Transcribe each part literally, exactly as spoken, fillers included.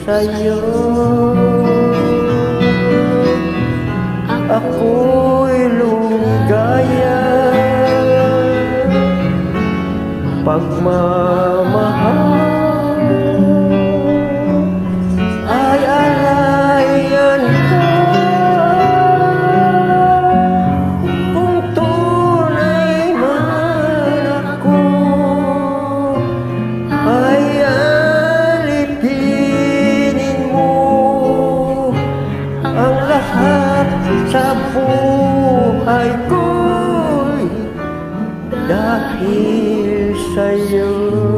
sa'yo. Ako'y lumigaya, pagmamahal ay alayan ka. Kung tunay man ako ay alipinin mo ang lahat sa buhay ko'y dahil sa'yo.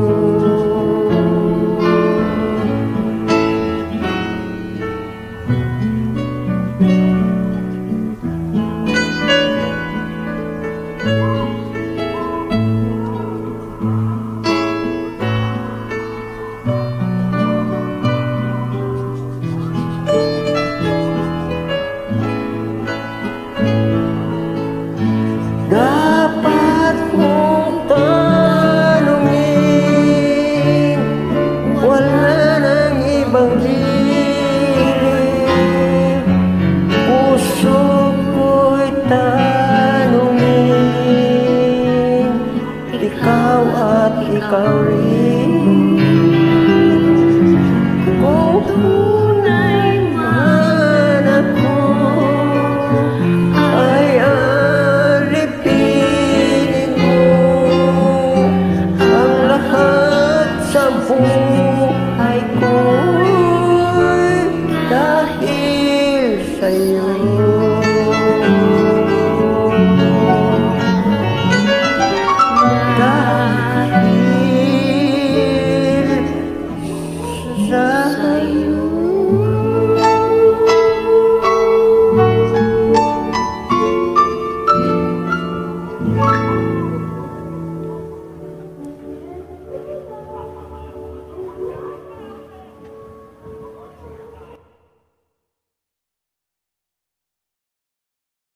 Dapat mong tanungin, wala nang ibang hiling. Puso ko'y tanungin, ikaw at ikaw rin. Kung tunay man ako ay buhay ko'y dahil sa'yo.